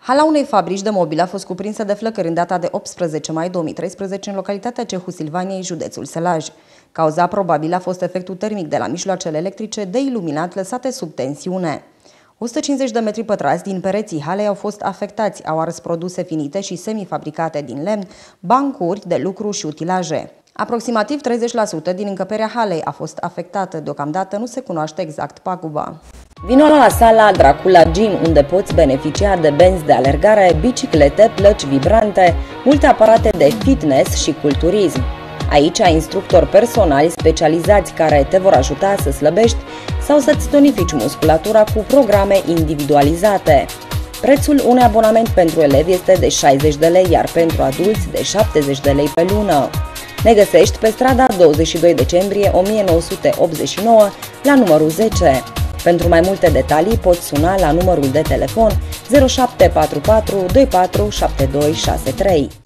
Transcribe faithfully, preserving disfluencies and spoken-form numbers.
Hala unei fabrici de mobil a fost cuprinsă de flăcări în data de optsprezece mai două mii treisprezece în localitatea Cehu Silvaniei, județul Sălaj. Cauza probabilă a fost efectul termic de la mijloacele electrice de iluminat lăsate sub tensiune. o sută cincizeci de metri pătrați din pereții halei au fost afectați, au ars produse finite și semifabricate din lemn, bancuri de lucru și utilaje. Aproximativ treizeci la sută din încăperea halei a fost afectată. Deocamdată nu se cunoaște exact paguba. Vino la sala Dracula Gym, unde poți beneficia de benzi de alergare, biciclete, plăci vibrante, multe aparate de fitness și culturism. Aici ai instructori personali specializați care te vor ajuta să slăbești sau să-ți tonifici musculatura cu programe individualizate. Prețul unui abonament pentru elevi este de șaizeci de lei, iar pentru adulți de șaptezeci de lei pe lună. Ne găsești pe strada douăzeci și doi decembrie o mie nouă sute optzeci și nouă la numărul zece. Pentru mai multe detalii poți suna la numărul de telefon zero șapte patru patru doi patru șapte doi șase trei.